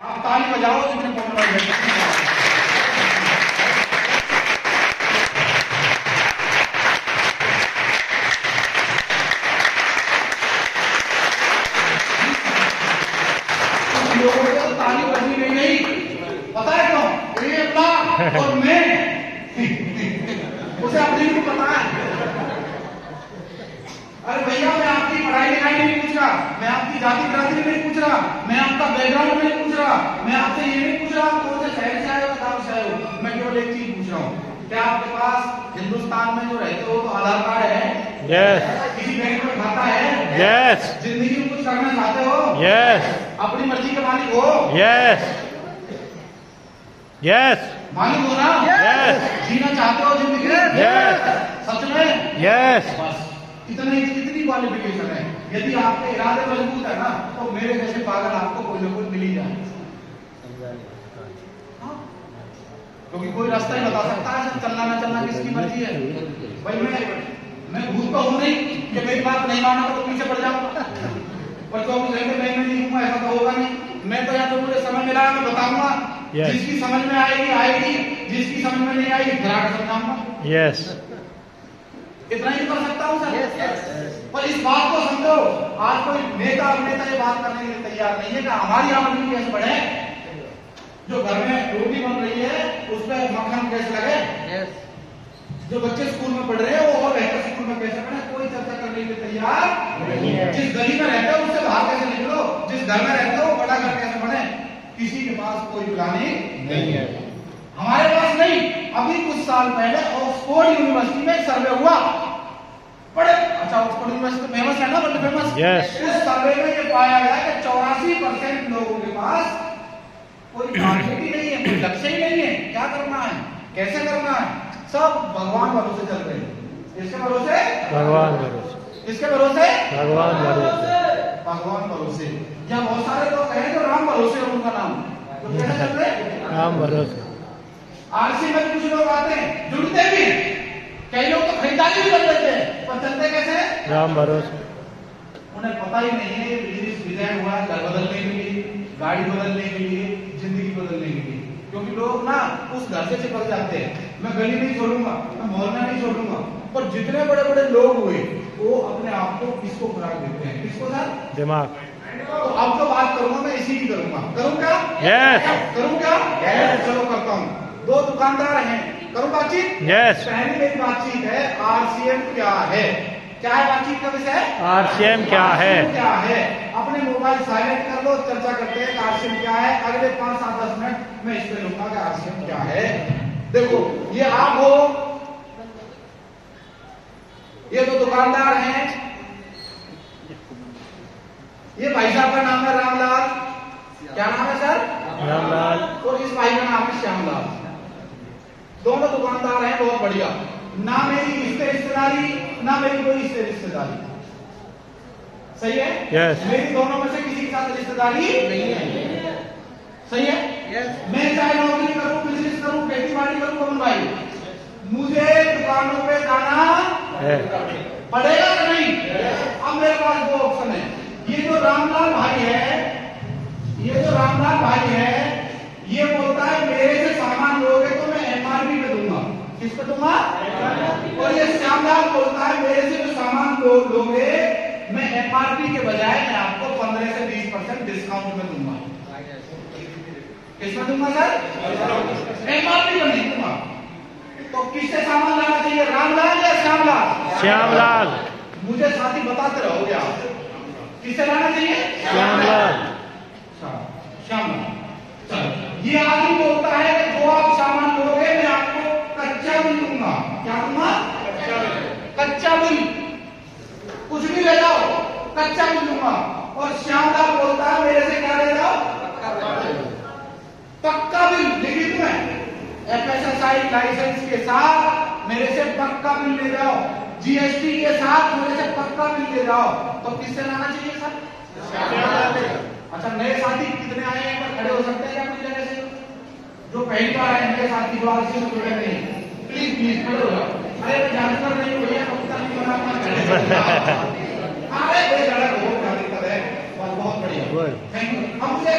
आप ताली बजाओ जितने लोगों को ताली बजनी नहीं पता है क्यों? ये अपना और मैं उसे अपने को पता है। अरे भैया मैं आपकी पढ़ाई लिखाई नहीं पूछ रहा, मैं आपकी जाति बिरादरी नहीं पूछ रहा, मैं आपका बैकग्राउंड नहीं पूछ रहा, मैं आपसे ये नहीं पूछ रहा कौन से शहर से आए हो कहाँ से आए हो। मैं केवल एक चीज पूछ रहा हूँ, क्या आपके पास हिंदुस्तान में जो रहते हो तो आधार कार्ड है? यस। किसी बैंक में खाता है? यस। जिंदगी में कुछ करना चाहते हो? यस। अपनी मर्जी के मालिक हो? यस। यस। मालिक हो ना? यस। जीना चाहते हो जिंदगी? यस। सच में? यस। बस इतनी क्वालिफिकेशन है। यदि आपके इरादे मजबूत है ना तो मेरे जैसे पागल आपको कोई ना कोई मिल ही जाए, क्योंकि कोई रास्ता ही बता सकता है। चलना ना चलना किसकी मर्जी है भाई। मैं भूत तो हूं नहीं कि मेरी बात नहीं मानोगे तो पीछे पड़ जाऊंगा, पर 24 घंटे मैं नहीं हूँ ऐसा तो होगा नहीं। मैं तो यहाँ तो मुझे समय मिला है मैं बताऊंगा। जिसकी समझ में आएगी आएगी, जिसकी समझ में नहीं आएगी फिर आकर समझाऊंगा। यस। इतना ही कर सकता हूँ सर। पर इस बात को समझो, आज कोई नेता अभिनेता ये बात करने के लिए तैयार नहीं है कि हमारी आमदनी कैसे बढ़े, जो घर में रोटी बन रही है उस पर मक्खन कैसे लगे, जो बच्चे स्कूल में पढ़ रहे हैं वो और बेहतर स्कूल में कैसे पढ़े, कोई चर्चा करने के लिए तैयार नहीं है। जिस गली में रहते हो उससे बाहर कैसे निकलो, जिस घर में रहते हो बड़ा घर कैसे बने, किसी के पास कोई प्लानिंग नहीं है। हमारे पास नहीं। अभी कुछ साल पहले ऑक्सफोर्ड यूनिवर्सिटी में एक सर्वे हुआ, बड़े अच्छा ऑक्सफोर्ड यूनिवर्सिटी फेमस है ना, वर्ल्ड फेमस। उस सर्वे में ये पाया गया कि 84% लोगों के पास कोई टारगेट ही नहीं है, कोई लक्ष्य ही नहीं है, क्या करना है कैसे करना है, सब भगवान भरोसे चल रहे हैं। इसके भरोसे भगवान भरोसे, इसके भरोसे भगवान भरोसे, भगवान भरोसे। यहाँ बहुत सारे लोग हैं जो राम भरोसे है, उनका नाम तो कैसे चल रहे? राम भरोसे। आरसी में कुछ लोग आते हैं जुड़ते भी, कई लोग तो खरीदारी भी कर लेते हैं, पर चलते कैसे? राम भरोसे। उन्हें पता ही नहीं है बिजनेस डिजाइन हुआ घर बदलने के लिए, गाड़ी बदलने के लिए, जिंदगी बदलने के लिए। क्योंकि लोग ना उस घर से चिपक जाते हैं। मैं गली नहीं छोड़ूंगा, मैं मोहल्ला नहीं छोड़ूंगा, पर जितने बड़े बड़े लोग हुए वो अपने आप को किसको खुराक देते हैं? किसको सर? दिमाग। तो अब जो बात करूंगा मैं इसी की करूंगा। करूं क्या? यस। करूं क्या? चलो करता हूं। दो दुकानदार हैं, करूं बातचीत? यस। पहली मेरी बातचीत है आरसीएम क्या है। क्या है बातचीत का विषय? आरसीएम क्या है? क्या है? अपने मोबाइल साइलेंट कर लो, चर्चा करते हैं आरसीएम क्या है। अगले 5, 7, 10 मिनट मैं इस पे लूंगा कि आरसीएम क्या है। देखो ये आप हो, ये तो दुकानदार हैं, ये भाई साहब का नाम है रामलाल। क्या नाम है सर? रामलाल। और इस भाई का नाम है श्यामलाल। दोनों दुकानदार हैं, बहुत बढ़िया। ना मेरी इससे रिश्तेदारी, ना मेरी कोई इससे रिश्तेदारी। सही है? यस। मेरी दोनों में से किसी के साथ रिश्तेदारी नहीं है। सही है? यस। मैं चाहे नौकरी करूं, बिजनेस करूं, खेती बाड़ी करूं, कौन भाई मुझे दुकानों पे जाना पड़ेगा कि नहीं? अब मेरे पास दो ऑप्शन है। ये जो रामलाल भाई है, ये जो रामलाल भाई है, ये बोलता है मेरे से सामान लोगे तो मैं एमआरपी पे दूंगा। किस पे दूंगा? और ये श्यामलाल बोलता है मेरे से जो सामान लोगे मैं एमआरपी के बजाय मैं आपको 15 से 20% डिस्काउंट में दूंगा। किसमें दूंगा सर? एमआरपी में नहीं दूंगा। तो किससे सामान लाना चाहिए, रामलाल या श्यामलाल? श्यामलाल। मुझे साथी बताते रहोगे आप, किससे लाना चाहिए? श्यामलाल। श्यामलाल। ये आदमी बोलता है कि जो आप सामान लोगे मैं आपको कच्चा बिल दूंगा। क्या दूंगा? कच्चा बिल। कुछ भी ले जाओ कच्चा बिल दूंगा। और श्यामलाल बोलता है मेरे से क्या ले जाओ? पक्का बिल। लिखित में FSSAI लाइसेंस के साथ मेरे से पक्का बिल ले जाओ, GST के साथ मेरे से पक्का बिल ले जाओ। तो किससे लाना चाहिए सर? अच्छा नए साथी कितने आए हैं, खड़े हो सकते हैं क्या अपनी जगह से? जो पहली बार आए नए साथी जो आज से जुड़े नहीं, प्लीज प्लीज खड़े हो जाओ। अरे मैं जानकर नहीं भैया, कब तक नहीं बना अपना खड़े। अरे कोई लड़क हो, क्या दिक्कत है? बहुत बढ़िया, थैंक यू। हम मुझे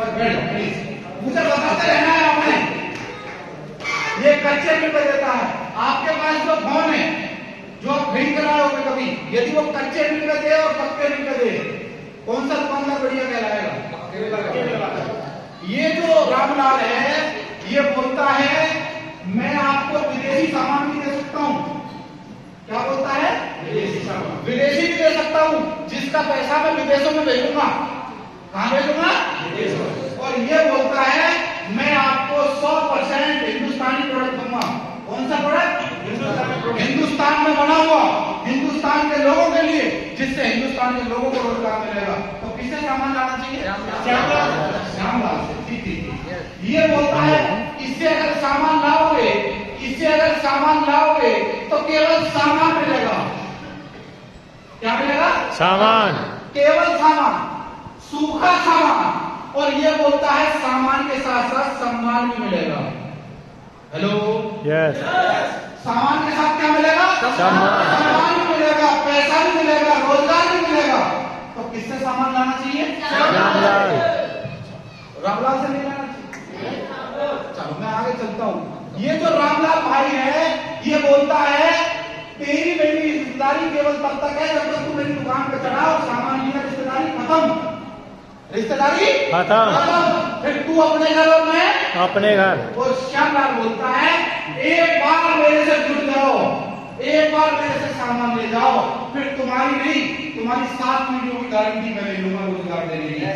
प्लीज मुझे बताते रहना है आपने। ये कच्चे मिल पे देता है। आपके पास जो फोन है जो आप खरीद कर आए होगे कभी, यदि वो कच्चे मिल पे दे और पक्के मिल पे दे, कौन सा दुकानदार बढ़िया कहलाएगा? ये जो रामलाल है ये बोलता है मैं आपको विदेशी सामान भी दे सकता हूं। क्या बोलता है? विदेशी भी दे सकता हूं, जिसका पैसा मैं विदेशों में भेजूंगा। कहां भेजूंगा? और ये बोलता है मैं आपको 100% हिंदुस्तानी प्रोडक्ट दूंगा। कौन सा प्रोडक्ट? हिंदुस्तान में बना हुआ, हिंदुस्तान के लोगों के लिए, जिससे हिंदुस्तान के लोगों को रोजगार मिलेगा। तो किससे सामान लाना चाहिए? श्यामलाल से। ठीक। ये बोलता है इससे अगर सामान लाओगे, इससे अगर सामान लाओगे तो केवल सामान मिलेगा। क्या मिलेगा? सामान। केवल सामान, सूखा सामान। और ये बोलता है सामान के साथ साथ सम्मान भी मिलेगा। Hello, yes. सामान के साथ क्या मिलेगा? सम्मान भी मिलेगा, पैसा भी मिलेगा, रोजगार भी मिलेगा। तो किससे सामान लाना चाहिए? रामलाल। रामलाल से नहीं लाना चाहिए। चलो मैं आगे चलता हूँ। ये जो रामलाल भाई है ये बोलता है तेरी मेरी रिश्तेदारी केवल तब तक है जब तक तू मेरी दुकान पे चढ़ा और सामान लिया। रिश्तेदारी खत्म। रिश्तेदारी खत्म। फिर तू अपने घर और मैं अपने घर। और श्यामलाल बोलता है एक बार मेरे से जुड़ जाओ, एक बार मेरे से सामान ले जाओ, फिर तुम्हारी नहीं तुम्हारी 7 पीढ़ियों की गारंटी मैं ले लूंगा रोजगार देने की।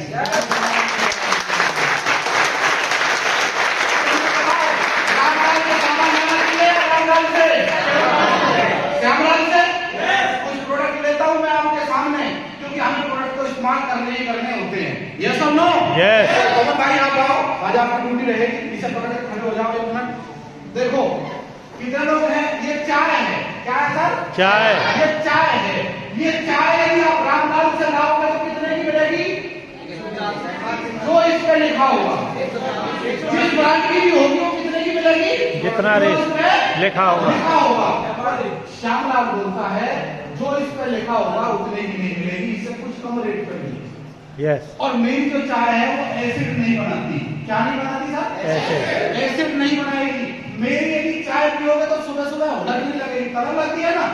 श्यामलाल से कुछ प्रोडक्ट लेता हूं मैं आपके सामने, क्योंकि हमें प्रोडक्ट को इस्तेमाल करने ही करने होते हैं। ये सब नो यस। भाई आप आओ, आज आपकी ड्यूटी रहेगी। इसे पकड़ के खड़े हो जाओ 1 मिनट। देखो कितने लोग हैं? ये चाय है। क्या है सर? चाय। ये चाय है। ये चाय यदि आप रामलाल से लाओगे तो कितने की मिलेगी? जो इस पे लिखा होगा, जिस ब्रांड की भी होगी वो कितने की मिलेगी? जितना रेट लिखा होगा। श्यामलाल बोलता है जो इस पे लिखा होगा उतने की नहीं मिलेगी, इससे कुछ कम रेट पे मिलेगी। यस। और मेरी जो चाय है वो एसिड नहीं बनाती। क्या नहीं बनाती सर? एसिड नहीं बनाएगी। मेरी यदि चाय पियोगे तो सुबह सुबह हुलक नहीं लगेगी, तरह लगती है ना।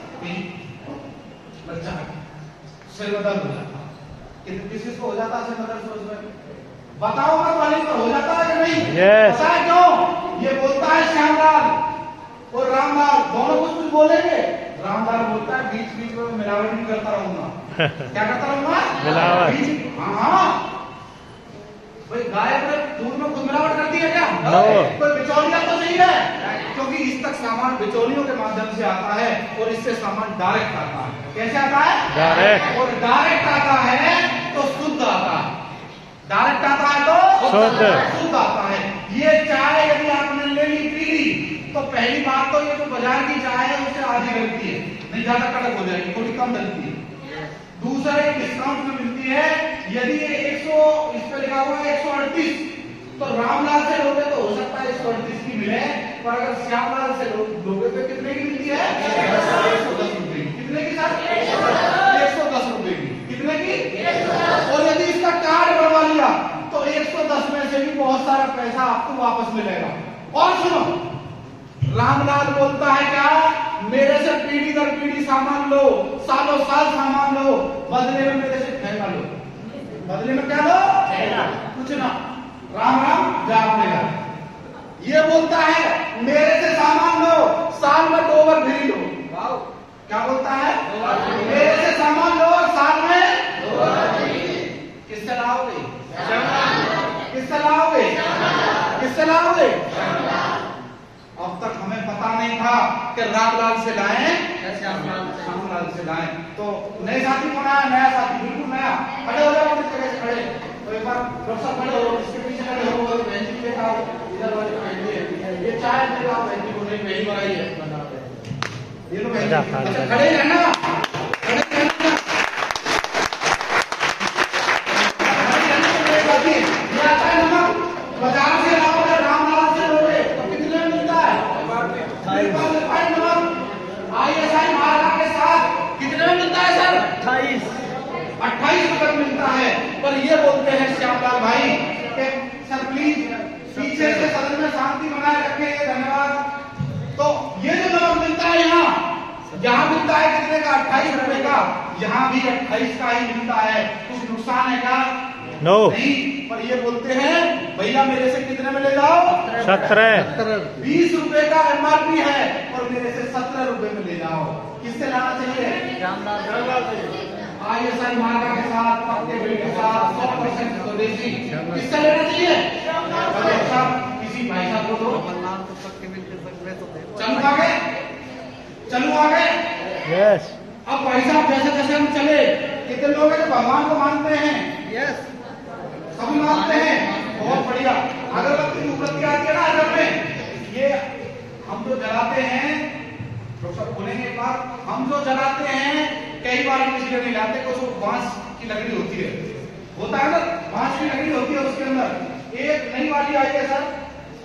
बच्चा सिर बदल हो जाता, किसी को हो जाता है सुबह? बताओ मत वाले पर हो जाता है कि नहीं? yes. पता है क्यों? ये बोलता है श्यामलाल और रामलाल दोनों कुछ बोलेंगे। रामलाल बोलता है बीच बीच में मिलावट भी करता रहूंगा। क्या करता रहूंगा? मिलावट। हाँ भाई, गाय अपने दूध में खुद मिलावट करती है क्या? कोई बिचौलिया तो नहीं है, क्योंकि इस तक सामान बिचौलियों के माध्यम से आता है और इससे सामान डायरेक्ट आता है। कैसे आता है? डायरेक्ट। और डायरेक्ट आता है तो शुद्ध आता है। डायरेक्ट आता है तो शुद्ध आता है। ये चाय यदि आपने ले ली पी ली तो पहली बात तो ये जो बाजार की चाय है उससे आधी गलती है, नहीं ज्यादा कड़क हो जाएगी, थोड़ी कम गलती है। दूसरा ये डिस्काउंट में मिलती है। यदि ये 100 इस पे लिखा हुआ है 138 तो रामलाल से लोगे तो हो सकता है 138 की मिले, पर अगर श्यामलाल से लोगे तो कितने की मिलती है? 110 रुपए की। कितने की सर? 110 रुपए की। कितने की? और यदि इसका कार्ड बनवा लिया तो 110 में से भी बहुत सारा पैसा आपको वापस मिलेगा। और सुनो, रामलाल बोलता है क्या? मेरे से पीढ़ी दर पीढ़ी सामान लो, सालों साल सामान लो, बदले में मेरे से ठहरा लो। बदले में क्या लो? कुछ ना। राम राम जा अपने घर। ये बोलता है मेरे से सामान लो, साल में 2 बार फ्री लो। क्या बोलता है? मेरे से सामान लो और साल में 2 बार फ्री। किससे लाओगे? किससे लाओगे? किससे लाओगे? अब तक हमें पता नहीं था कि रामलाल से लाएं, श्यामलाल से लाएं। तो नए साथी कौन आया? नया साथी, बिल्कुल नया। खड़े हो जाओ, जगह से खड़े। तो एक बार डॉक्टर साहब खड़े हो, इसके पीछे खड़े हो, बहन जी देखा हो, इधर वाले बहन जी, ये चाय देखा हो, बहन जी को नहीं पहली बार आई है। ये लो बहन जी, अच्छा खड़े रहना, खड़े रहना। ये आता है नमक, बाजार से लाओगे, रामलाल से लोगे तो कितने में मिलता है? ISI मार्का के साथ कितने में मिलता है सर? 28 रुपए मिलता है। पर ये बोलते हैं श्यामलाल भाई कि यहाँ मिलता है कितने का? 28 रुपए का। यहाँ भी 28 का ही मिलता है। कुछ नुकसान है क्या? नो। नहीं। पर ये बोलते हैं भैया मेरे से कितने में ले जाओ? 17। 20 रुपए का एमआरपी है और मेरे से 17 रुपए में ले जाओ। किससे लाना चाहिए? ISI मार्का के साथ, पक्के बिल के साथ, 100% स्वदेशी। किससे लेना चाहिए? अच्छा, किसी भाई साहब को दो। चलू आगे, चलू आगे। यस। अब भाई साहब जैसे जैसे हम चले, कितने लोग हैं जो भगवान को मानते हैं? यस, सभी मानते हैं। बहुत बढ़िया। अगरबत्ती उगरबत्ती आती है ना अगर में, ये हम जो जलाते हैं, डॉक्टर साहब बोलेंगे एक बार, हम जो जलाते हैं कई बार हम इसलिए नहीं लाते, कुछ बांस की लकड़ी होती है, होता है ना, बांस की लकड़ी होती है, उसके अंदर एक नई वाली आई है सर,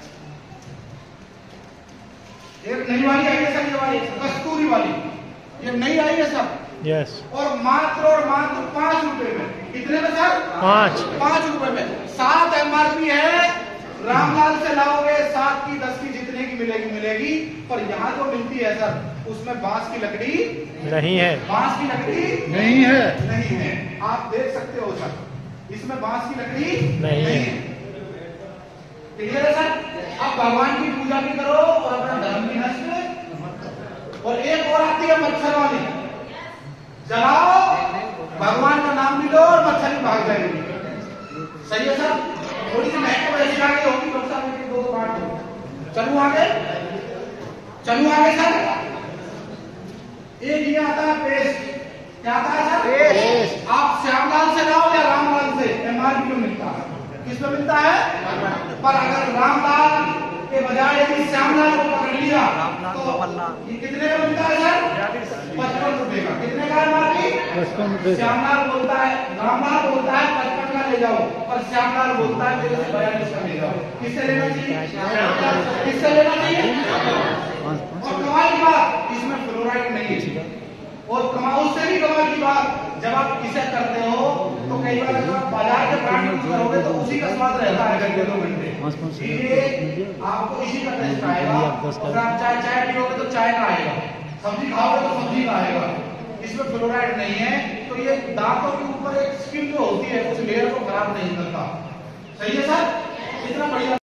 एक नई वाली आई है सर, ये वाली कस्तूरी वाली, ये नई आई है सर। यस। और मात्र 5 रुपए में। कितने में सर? 5 रुपए में। 7 एमआरपी है। रामलाल से लाओगे 7 की 10 की जितने की मिलेगी मिलेगी। पर यहाँ जो मिलती है सर उसमें बांस की लकड़ी नहीं है। बांस की लकड़ी नहीं है। नहीं है। आप देख सकते हो सर, इसमें बांस की लकड़ी नहीं है। क्लियर है सर? अब भगवान की पूजा भी करो और अपना धर्म भी नष्ट। और एक और आती है मच्छर वाली, जलाओ, भगवान का नाम भी लो और मच्छर भी भाग जाएगी। सही है सर? थोड़ी सी महक को ऐसी आगे होगी, डॉक्टर साहब दो बात हो। चलू आगे, चलू आगे सर। एक ये आता है पेस्ट, क्या आता है सर? पेस्ट। आप श्यामलाल से लाओ या रामलाल से, एमआरपी में मिलता है। किस में मिलता है? पर अगर रामलाल के बजाय यदि श्यामलाल को पकड़ लिया तो ये कितने का मिलता है सर? 55 रुपए का। कितने का एमआरपी? 55 रुपए। श्यामलाल बोलता है, रामलाल बोलता है 55 का ले जाओ, और श्यामलाल बोलता है मेरे से 42 का ले जाओ। किससे लेना चाहिए? किससे लेना चाहिए? और कमाल की बात, इसमें फ्लोराइड नहीं है। और कमाल से भी कमाल की बात, जब आप इसे करते हो तो कई बार अगर आप बाजार के ब्रांड यूज करोगे तो उसी का स्वाद रहता है घंटे 2 घंटे। ये आपको इसी का टेस्ट आएगा। अगर आप चाय पियोगे तो चाय का आएगा, सब्जी खाओगे तो सब्जी का आएगा। इसमें फ्लोराइड नहीं है, तो ये दांतों के ऊपर एक स्किन जो होती है उस लेयर को खराब नहीं करता। सही है सर? इतना बढ़िया।